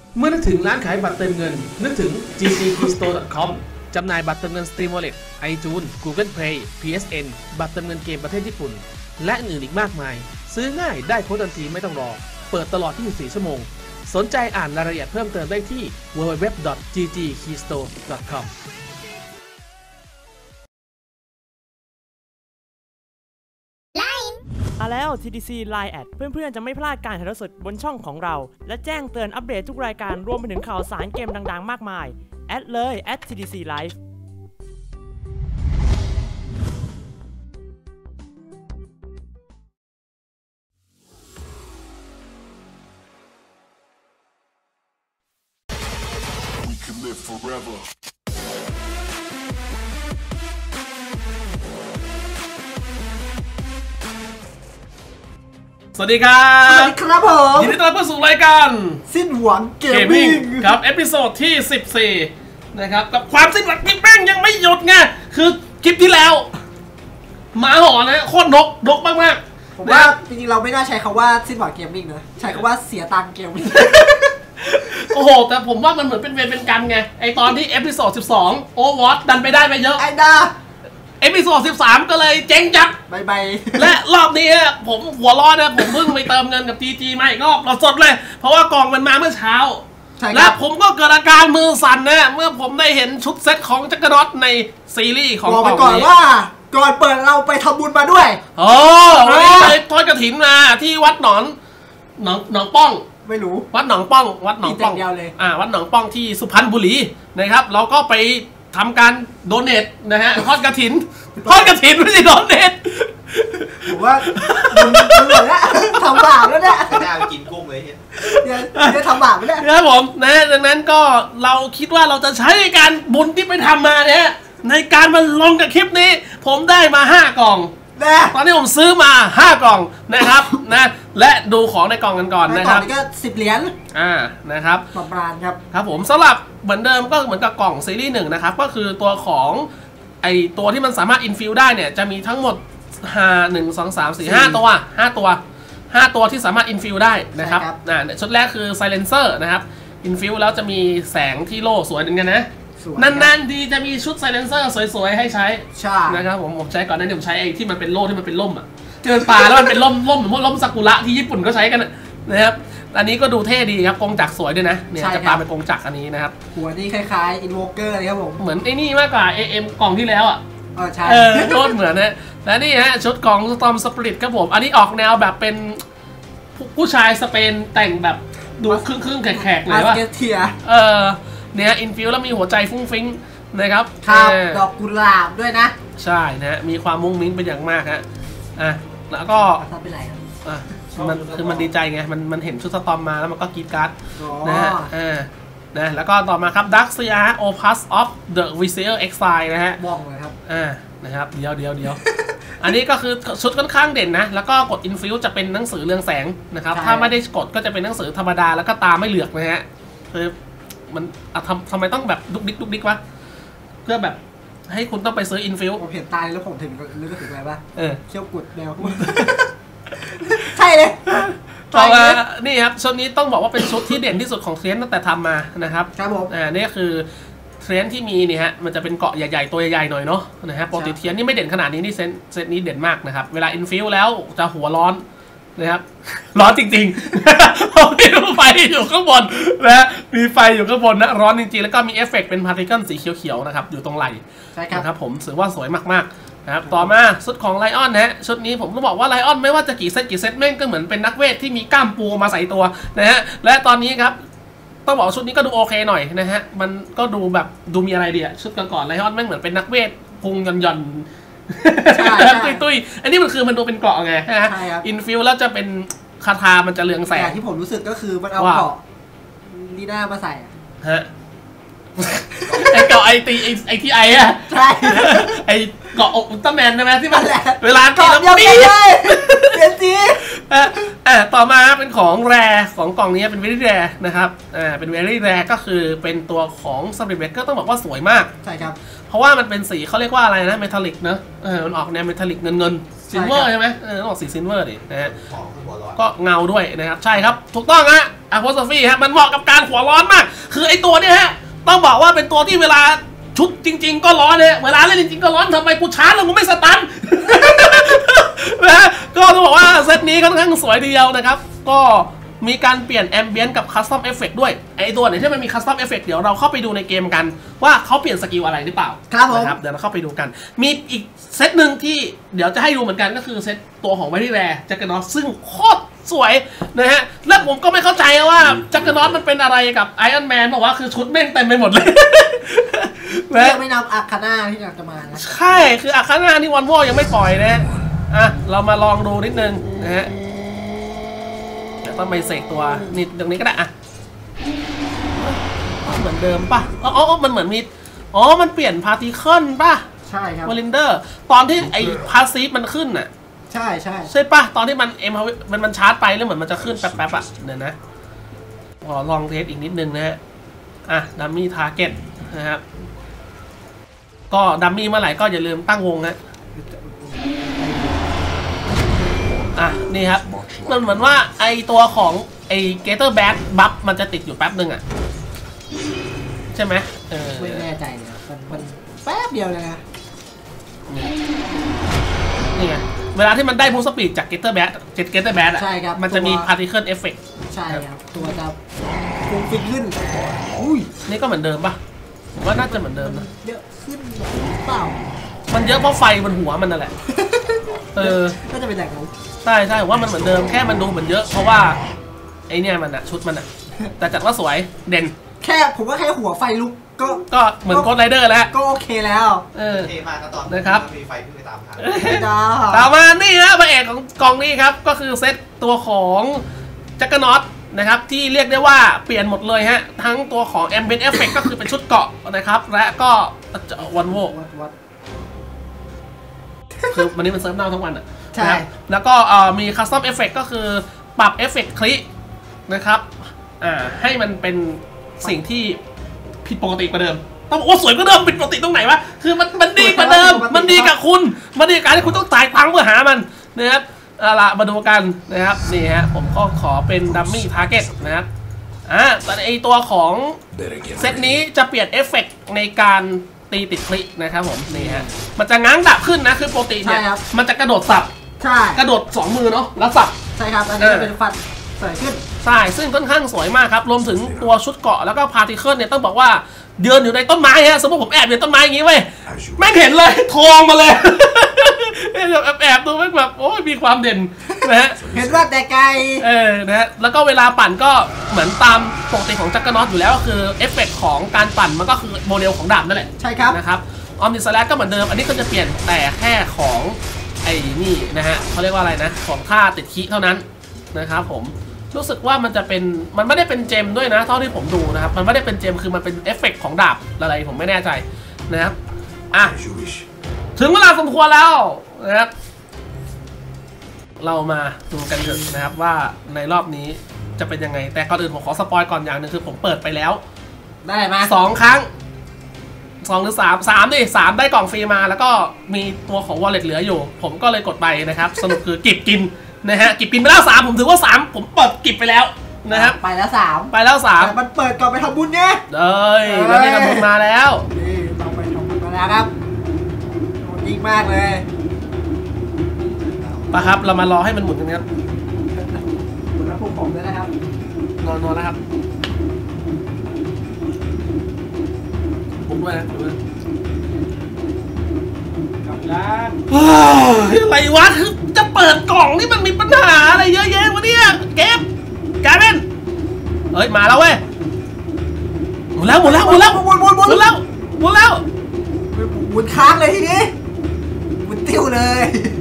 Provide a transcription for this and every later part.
เมื่อนึกถึงร้านขายบัตรเติมเงินนึกถึง gtkeystore.com จำหน่ายบัตรเติมเงิน Steam Wallet iTunes Google Play PSN บัตรเติมเงินเกมประเทศญี่ปุ่นและอื่นอีกมากมายซื้อง่ายได้โค้ดทันทีไม่ต้องรอเปิดตลอด24ชั่วโมงสนใจอ่านรายละเอียดเพิ่มเติมได้ที่ www.gtkeystore.com มาแล้ว TDC Line แอดเพื่อนๆจะไม่พลาดการถ่ายทอดสดบนช่องของเราและแจ้งเตือนอัปเดตทุกรายการรวมไปถึงข่าวสารเกมดังๆมากมายแอดเลย @TDC Live สวัสดีครับสวัสดีครับผมยินดีต้อนรับเข้าสู่รายการสิ้นหวังเกมมิ่งครับเอพิโซดที่14นะครับกับความสิ้นหวังที่แม่งยังไม่หยุดไงคือคลิปที่แล้วหมาหอนนะโคตรนกมากๆผมว่าจริงๆเราไม่น่าใช้คำว่าสิ้นหวังเกมมิ่งนะใช้คำว่าเสียตังค์เกมมิ่งโอ้โหแต่ผมว่ามันเหมือนเป็นเวรเป็นกรรมไงไอตอนที่เอพิโซด12โอวอตดันไปได้ไปเยอะไอ้ดาเอพิโซด13ก็เลยเจ๊งจัดบายและรอบนี้ผมหัวร้อนนะผมเพิ่งไปเติมเงินกับ GG มาอีกรอบสดเลยเพราะว่ากล่องมันมาเมื่อเช้าและผมก็เกิดอาการมือสั่นนะเมื่อผมได้เห็นชุดเซตของจักรนอตในซีรีส์ของบอกไปก่อนว่าก่อนเปิดเราไปทำบุญมาด้วยวันนี้ไปทอดกฐินมาที่วัดหนองป้องไม่รู้วัดหนองป้องวัดหนองป้องวัดหนองป้องที่สุพรรณบุรีนะครับเราก็ไปทำการโดเนทนะฮะทอดกฐินไม่ใช่โดเนทผมว่ามึงแล้วทำบาปแล้วเนี่ยน่าไปกินกุ้งเลยเนี่ยทำบาปแล้วครับผมนะดังนั้นก็เราคิดว่าเราจะใช้การบุญที่ไปทำมาเนี่ยในการมาลงกับคลิปนี้ผมได้มา5 กล่องตอนนี้ผมซื้อมา5 กล่องนะครับนะและดูของในกล่องกันก่อนนะครับก็10 เหรียญนะครับประมาณครับผมสำหรับเหมือนเดิมก็เหมือนกับกล่องซีรีส์1นะครับก็คือตัวของไอตัวที่มันสามารถอินฟิวได้เนี่ยจะมีทั้งหมด5 ตัวที่สามารถอินฟิวได้นะครับชุดแรกคือไซเลนเซอร์นะครับอินฟิวแล้วจะมีแสงที่โล่สวยเหมือนกันนะนานๆดีจะมีชุดไซเลนเซอร์สวยๆให้ใช้นะครับผมใช้ก่อนหน้านี้ผมใช้ไอ้ที่มันเป็นโล่ที่มันเป็นล่มอ่ะที่มันปลาแล้วมันเป็นล่มเหมือนล่มซากุระที่ญี่ปุ่นก็ใช้กันนะครับอันนี้ก็ดูเท่ดีครับกงจักรสวยด้วยนะเนี่ยจะปลาเป็นกงจักรอันนี้นะครับหัวนี่คล้ายๆอินโวเกอร์เลยครับผมเหมือนไอ้นี่มากกว่า AM กล่องที่แล้วอ่ะใช่โคตรเหมือนนะและนี่ฮะชุดของสตอมสปริตครับผมอันนี้ออกแนวแบบเป็นผู้ชายสเปนแต่งแบบดูครึ่งแขกๆเลยว่าเนี่ยอินฟิวแล้วมีหัวใจฟุ้งฟิ้งนะครับดอกกุหลาบด้วยนะใช่นะมีความมุ้งมิ้งเป็นอย่างมากฮะแล้วก็เป็นไรครับมันคือมันดีใจไงมันเห็นชุดสตอมมาแล้วมันก็กรี๊ดการ์ดนะฮะนะแล้วก็ต่อมาครับ Dark Seer Opus of the Vizier Exile นะฮะบอกเลยครับนะครับเดี๋ยวอันนี้ก็คือชุดค่อนข้างเด่นนะแล้วก็กด Infuse จะเป็นหนังสือเรืองแสงนะครับถ้าไม่ได้กดก็จะเป็นหนังสือธรรมดาแล้วก็ตาไม่เหลือกนะฮะคือมันทำไมต้องแบบดุกดิกวะเพื่อแบบให้คุณต้องไปซื้ออินฟิวผมเห็นตายแล้วผมถึงนึกถึงอะไรป่ะเขี้ยวกุดแมวใช่เลยต่อมานี่ครับชุดนี้ต้องบอกว่าเป็นชุดที่เด่นที่สุดของเทรนตั้งแต่ทำมานะครับครับผมนี่คือเทรนที่มีนี่ฮะมันจะเป็นเกาะใหญ่ๆตัวใหญ่ๆหน่อยเนาะนะฮะปกติเทียนนี่ไม่เด่นขนาดนี้นี่เซตนี้เด่นมากนะครับเวลาอินฟิวแล้วจะหัวร้อนนะครับร้อนจริงๆเพราะมีไฟอยู่ข้างบนนะมีไฟอยู่ข้างบนนะร้อนจริงๆแล้วก็มีเอฟเฟกต์เป็นพาร์ติเคิลสีเขียวๆนะครับอยู่ตรงไหล่นะครับผมถือว่าสวยมากๆนะครับต่อมาชุดของไลออนนะชุดนี้ผมต้องบอกว่าไลออนไม่ว่าจะกี่เซตแม่งก็เหมือนเป็นนักเวทที่มีกล้ามปูมาใส่ตัวนะฮะและตอนนี้ครับต้องบอกชุดนี้ก็ดูโอเคหน่อยนะฮะมันก็ดูแบบดูมีอะไรดีอะชุดก่อนไลออนแม่งเหมือนเป็นนักเวทพุงหย่อนตุ้ยอันนี้มันคือมันดูเป็นเกราะไงฮะอินฟิวแล้วจะเป็นคาถามันจะเรืองแสงที่ผมรู้สึกก็คือมันเอาเกราะลีน่ามาใส่ฮะไอเกาะไอที่ไออะใช่ไอเกาะอุลตร้าแมนใช่ไหมที่มันเวลาเกาะเดียวกันเลยเปลี่ยนสีต่อมาเป็นของแรของกล่องนี้เป็นเวรี่แรนะครับเป็นเวรี่แรก็คือเป็นตัวของสปริตเบรกเกอร์ต้องบอกว่าสวยมากใช่ครับเพราะว่ามันเป็นสีเขาเรียกว่าอะไรนะเมทัลลิกเนอะมันออกแนวเมทัลลิกเงินซิลเวอร์ใช่ไหมต้องออกสีซิลเวอร์ดินะฮะหัวร้อนก็เงาด้วยนะครับใช่ครับถูกต้องฮะอะโพสฟีฮะมันเหมาะกับการหัวร้อนมากคือไอตัวเนี้ยฮะต้องบอกว่าเป็นตัวที่เวลาชุดจริงๆก็ร้อนเลยเวลาเล่นจริงๆก็ร้อนทำไมกูช้าแล้วกูไม่สตันนะก็ต้องบอกว่าเซตนี้ค่อนข้างสวยทีเดียวนะครับก็มีการเปลี่ยนแอมเบียนต์กับคัสตอมเอฟเฟกต์ด้วยไอตัวไหนที่มันมีคัสตอมเอฟเฟกต์เดี๋ยวเราเข้าไปดูในเกมกันว่าเขาเปลี่ยนสกิลอะไรหรือเปล่าครับผมนะครับเดี๋ยวเราเข้าไปดูกันมีอีกเซตหนึ่งที่เดี๋ยวจะให้ดูเหมือนกันก็คือเซตตัวของไวรี่แรร์แจ็คเกอร์นอตซึ่งโคตรสวยนะฮะและผมก็ไม่เข้าใจว่าแจ็คเกอร์นอตมันเป็นอะไรกับไอรอนแมนบอกว่าคือชุดแม่งเต็มไปหมดเลยไม่นับอาคาน่าที่อยากจะมานะใช่คืออาคาน่าที่วันวอยังไม่ปล่อยนะอ่ะเรามาลองดูนิดนึงนะฮะต้องไปเสกตัวนี่ตรงนี้ก็ได้อะเหมือนเดิมป่ะอ๋อมันเหมือนมีมันเปลี่ยนพาร์ติเคิลป่ะใช่ครับวอลินเดอร์ตอนที่ไอ้พาสซีฟมันขึ้นน่ะใช่ป่ะตอนที่มันมันชาร์จไปแล้วเหมือนมันจะขึ้นแป๊บๆอ่ะเนี่ยนะลองเทสอีกนิดนึงนะฮะอ่ะดัมมี่ทาร์เก็ตนะครับก็ดัมมี่เมื่อไหร่ก็อย่าลืมตั้งวงนะนี่ครับมันเหมือนว่าไอตัวของไอเกเตอร์แบ็คบัฟมันจะติดอยู่แป๊บนึงอ่ะใช่ไหมไม่แน่ใจเลยมันแป๊บเดียวเลยนะนี่ไงเวลาที่มันได้บูสต์สปีดจากเกเตอร์แบ็คใช่ครับมันจะมีพาร์ติเคิลเอฟเฟกต์ใช่ครับตัวจะฟุ้งฟิ้งขึ้นนี่ก็เหมือนเดิมป่ะผมว่าน่าจะเหมือนเดิมนะเยอะขึ้นเปล่ามันเยอะเพราะไฟบนหัวมันนั่นแหละก็จะเป็นแบบนั้นใช่ว่ามันเหมือนเดิมแค่มันดูเหมือนเยอะเพราะว่าไอเนี่ยมันอะชุดมันอะแต่จัดว่าสวยเด่นผมว่าแค่หัวไฟลุกก็เหมือนโกดไรเดอร์แล้วก็โอเคแล้วเท่มากก็ตอนนะครับมีไฟขึ้นไปตามทางต่อมานี่ฮะพระเอกของกองนี้ครับก็คือเซตตัวของแจ็คเกอร์น็อตนะครับที่เรียกได้ว่าเปลี่ยนหมดเลยฮะทั้งตัวของแอมเบียนต์เอฟเฟกต์ก็คือเป็นชุดเกาะนะครับและก็วันโวคือวันนี้มันเซิร์ฟเน่าทั้งวันอ่ะใช่แล้วก็มีคัสตอมเอฟเฟกต์ก็คือปรับเอฟเฟกต์คลินะครับให้มันเป็นสิ่งที่ผิดปกติกว่าเดิมต้องบอกว่าสวยกว่าเดิมผิดปกติตรงไหนวะคือมันดีกว่าเดิมมันดีกับคุณมันดีกับการที่คุณต้องจ่ายตังค์เพื่อหามันนะครับละมาดูกันนะครับนี่ฮะผมก็ขอเป็นดัมมี่ทาร์เก็ตนะครับแต่ไอตัวของเซตนี้จะเปลี่ยนเอฟเฟกต์ในการตีติดคลินะครับผมนี่ฮะมันจะง้างดับขึ้นนะคือปกติเนี่ยมันจะกระโดดสับใช่กระโดด2มือเนาะแล้วสับใช่ครับอันนี้เป็นฟันสวยขึ้นใช่ซึ่งค่อนข้างสวยมากครับรวมถึงตัวชุดเกาะแล้วก็พาร์ติเคิลเนี่ยต้องบอกว่าเดินอยู่ในต้นไม้ฮะสมมติผมแอบอยู่ต้นไม้อย่างงี้เว้ยไม่เห็นเลยทองมาเลยแอบดูแบบโอ้ยมีความเด่นนะฮะเห็นว่าแต่ไกลนะฮะแล้วก็เวลาปั่นก็เหมือนตามปกติของจักรน็อตอยู่แล้วก็คือเอฟเฟกต์ของการปั่นมันก็คือโมเดลของดาบนั่นแหละใช่ครับนะครับออมนิสแลก็เหมือนเดิมอันนี้ก็จะเปลี่ยนแต่แค่ของไอ้นี่นะฮะเขาเรียกว่าอะไรนะของท่าติดคีเท่านั้นนะครับผมรู้สึกว่ามันจะเป็นมันไม่ได้เป็นเจมด้วยนะเท่าที่ผมดูนะครับมันไม่ได้เป็นเจมคือมันเป็นเอฟเฟกต์ของดาบอะไรผมไม่แน่ใจนะครับถึงเวลาสมควรแล้วนะครับเรามาดูกันเถอะนะครับว่าในรอบนี้จะเป็นยังไงแต่ก่อนอื่นผมขอสปอยก่อนอย่างหนึ่งคือผมเปิดไปแล้วได้มา 2 ครั้ง2 หรือ 3ดิ3ได้กล่องฟรีมาแล้วก็มีตัวของ wallet เหลืออยู่ผมก็เลยกดไปนะครับสรุปคือกิบกินนะฮะกิบกินไปแล้ว3ผมถือว่า3ผมเปิดกิบไปแล้วนะครับไปแล้ว 3 มันเปิดก่อนไปทำบุญไงแล้วนี่ทำบุญมาแล้วนี่เราไปทำบุญมาแล้วครับจริงมากเลยปะครับเรามารอให้มันหมุนกันครับหมุนแล้วผมด้วยนะครับนอนแล้วครับผมด้วยนะกับด้านอะไรวะจะเปิดกล่องนี่มันมีปัญหาอะไรเยอะแยะวะเนี่ยเก็บกลายเป็นเฮ้ยมาแล้วเว้ยหมุนแล้วหมุนค้างเลยทีนี้หมุนติ้วเลย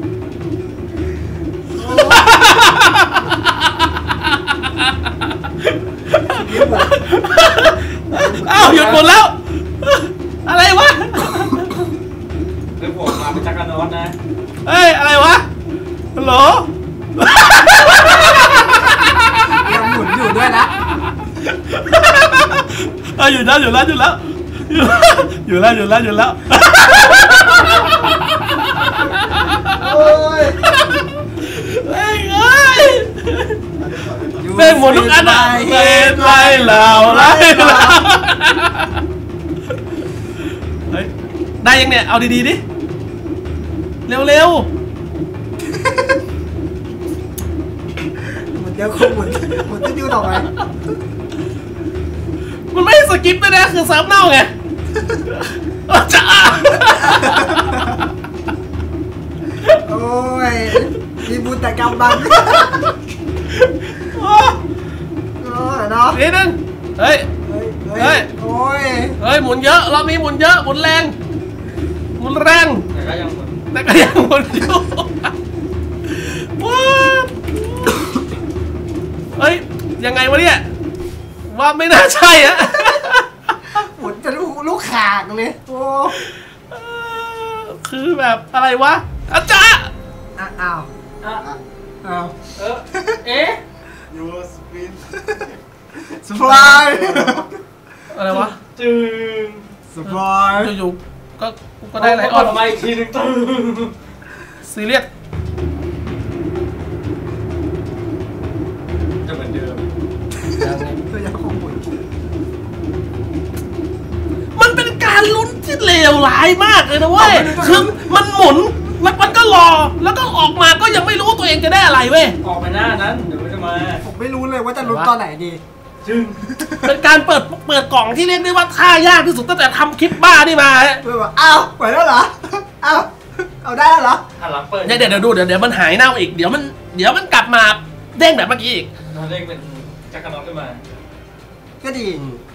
อ้าวหยุดหมดแล้วอะไรวะเรื่องผมมาเป็นจักรน็อตนะเฮ้ยอะไรวะฮัลโหลยังหมุนอยู่ด้วยนะหยุดแล้วโอ้ยเฮ้ยแม่งหมดทุกอันอะเล่นไล่เหล่าไล่เหล่าเฮ้ยได้ยังเนี่ยเอาดีๆดิเร็วมันเดี๋ยวคงหมุนจะดิวต่อไปมันไม่สกิปด้วยนะคือซ้ำเน่าไงจะโอ้ยมีบุญแต่กำบังโอ้ยเนาะนิดนึงเฮ้ยโอ้ยเฮ้ยหมุนเยอะรอบนี้หมุนเยอะหมุนแรงแต่ก็ยังหมุนอยู่ว้าเฮ้ยยังไงวะเนี่ยว่าไม่น่าใช่อะหมุนจะลูกขากเลยโอ้คือแบบอะไรวะอาจารย์อ้าวยูสปินสปายอะไรวะจึงสปายอยู่ก็ได้อะไรออกมาอีกทีนึงตึงซีเรียสจะเหมือนเดิมตัวยังคงหมุนมันเป็นการลุ้นที่เลวร้ายมากเลยนะเว้ยคือมันหมุนแล้วมันก็รอแล้วก็ออกมาก็ยังไม่รู้ตัวเองจะได้อะไรเว้ยออกไปหน้านั้นเดี๋ยวมันจะมาผมไม่รู้เลยว่าจะลุ้นตอนไหนดีจึงเป็นการเปิดกล่องที่เรียกได้ว่าท่ายากที่สุดตั้งแต่ทำคลิปบ้านี่มาอ้าวเปิดแล้วเหรอเอาได้แล้วเหรอหลังเปิดเดี๋ยวดูเดี๋ยวมันหายเน่าอีกเดี๋ยวมันกลับมาเด้งแบบเมื่อกี้อีกเด้งเป็นจักรนอกขึ้นมาก็ดี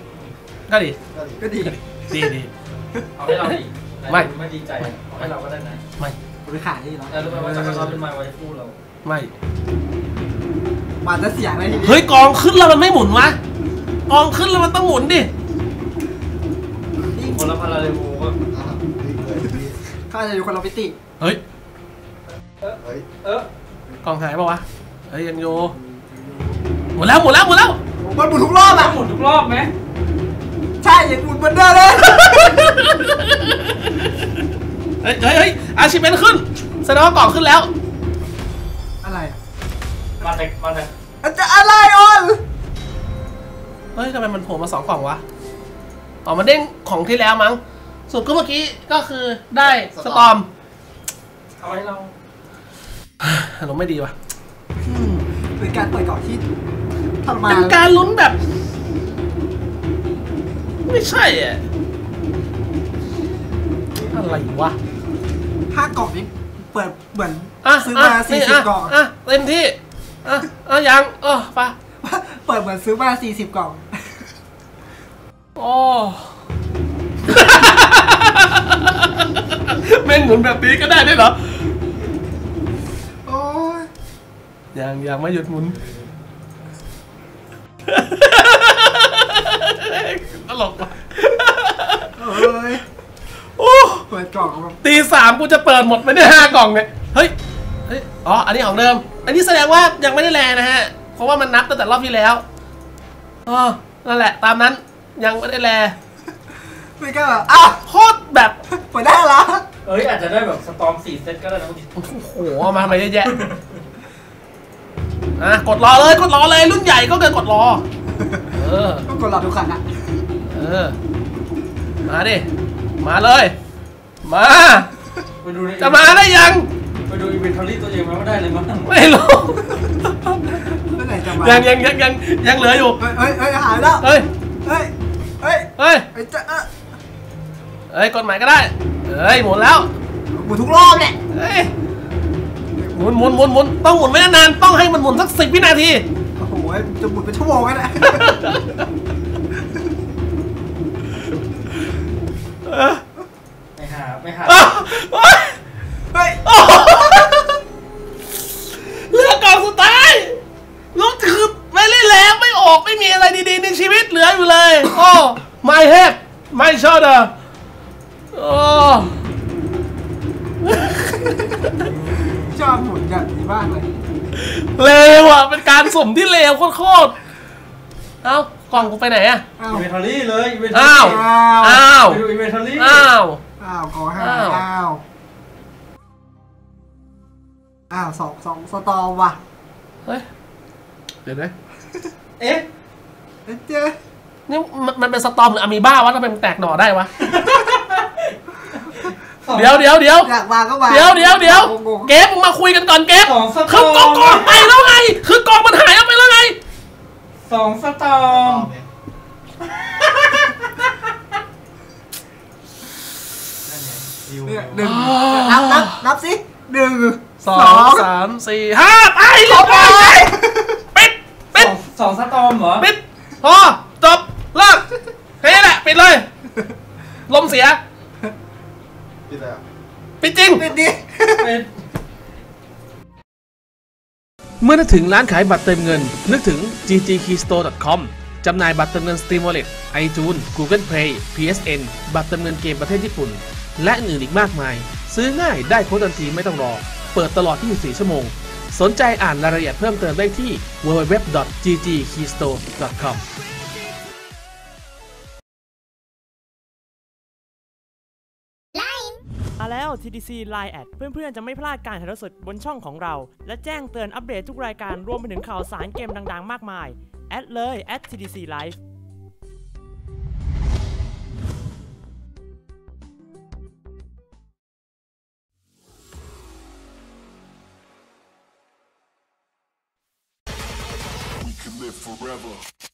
เอาให้เราดีไม่ดีใจเอาให้เราก็ได้นะไม่ขาดนี่หรอแล้วรู้ไหมว่าจักรนอกเป็นไม้ไว้คู่เราไม่มันจะเสียอะไรเฮ้ยกองขึ้นแล้วมันไม่หมุนวะกองขึ้นแล้วมันต้องหมุนดิคนละพาราเรลก็ข้าจะอยู่คนละพิติเฮ้ยกองหายป่าวะเฮ้ยยังโยหมดแล้วมันหมุนทุกรอบอะหมุนทุกรอบไหมใช่ยังหมุนเหมือนเดิมเลยเฮ้ยอาชิเมนขึ้นแสดงว่ากล่องขึ้นแล้วอะไรมาแต่จะอะไรเฮ้ยทำไมมันโผล่มา2 กล่องวะมันเด้งของที่แล้วมั้งส่วนก็เมื่อกี้ก็คือได้สตอมเอาให้เราลงไม่ดีวะเป็นการเปิดกล่องที่ทำมาเป็นการลุ้นแบบไม่ใช่อ่ะอะไรวะ 5 กล่องนี้เปิดเหมือนซื้อมา40 กล่องเต็มที่ยังไปเปิดเหมือนซื้อมา40 กล่องแม่งหมุนแบบนี้ก็ได้ด้วยเหรอโอ้ยยังไม่หยุดหมุนตลกว่ะเปิดกล่องตี 3กูจะเปิดหมดไม่ได้5 กล่องเนี่ยเฮ้ยอันนี้ของเดิมอันนี้แสดงว่ายังไม่ได้แลนะฮะเพราะว่ามันนับตั้งแต่รอบที่แล้วนั่นแหละตามนั้นยังไม่ได้แลไม่ก็โคตรแบบเปิดได้ละอาจจะได้แบบสตอม4 เซตก็ได้นะโอ้โหมาเยอะแยะกดรอเลยรุ่นใหญ่ก็เกินกดรอต้องกดรอทุกขันมาดิมาเลยมาจะมาได้ยังไปดูอีเวนทอรี่ตัวเองมาไม่ได้เลยมั้งไม่รู้ยังเหลืออยู่หายแล้วกดใหม่ก็ได้หมุนแล้วหมุนทุกรอบเนี่ยหมุนต้องหมุนไม่นานต้องให้มันหมุนสัก10 วินาทีโอ้โหจะหมุนเป็นชั่วโมงกันแหละไม่หาเลือกกล่องสุดท้ายลูกคือไม่เล่นแล้วไม่ออกไม่มีอะไรดีๆในชีวิตเหลืออยู่เลยไม่เฮ็ดไม่ชอบชอบหมุนแบบนี้มากเลยเลวอ่ะเป็นการสุ่มที่เลวโคตรกล่องกูไปไหนอ่ะอีเวนทอรี่เลยอ้าวไปดูอีเวนทอรี่ขอ5 2 สตอว่ะเฮ้ยเดี๋ยวนะเอ๊ะเจอนี่มันเป็นสตอมหรืออะมีบ้าวะทำไมมันแตกหน่อได้วะเดี๋ยวอยากวางก็วางเดี๋ยวเกมมึงมาคุยกันก่อนเกมคือกองไปแล้วไงคือกองมันหายไปแล้วไง 2 สตอมนับสิ1 2 3 4 5ไปปิด 2 สตอมเหรอปิดพอจบเลิกแค่นี้แหละปิดเลยลมเสียปิดแล้วปิดจริงปิดดิเมื่อนึกถึงร้านขายบัตรเติมเงินนึกถึง ggkeystore.com จำหน่ายบัตรเติมเงิน Steam Wallet iTunes Google Play PSN บัตรเติมเงินเกมประเทศญี่ปุ่นและอื่นอีกมากมายซื้อง่ายได้โค้ดทันทีไม่ต้องรอเปิดตลอด24 ชั่วโมงสนใจอ่านรายละเอียดเพิ่มเติมได้ที่ www.ggkeystore.com มาแล้ว TDC Line แอดเพื่อนๆจะไม่พลาดการถ่ายทอดสดบนช่องของเราและแจ้งเตือนอัปเดตทุกรายการรวมไปถึงข่าวสารเกมดังๆมากมายแอดเลย @TDC Live Live forever.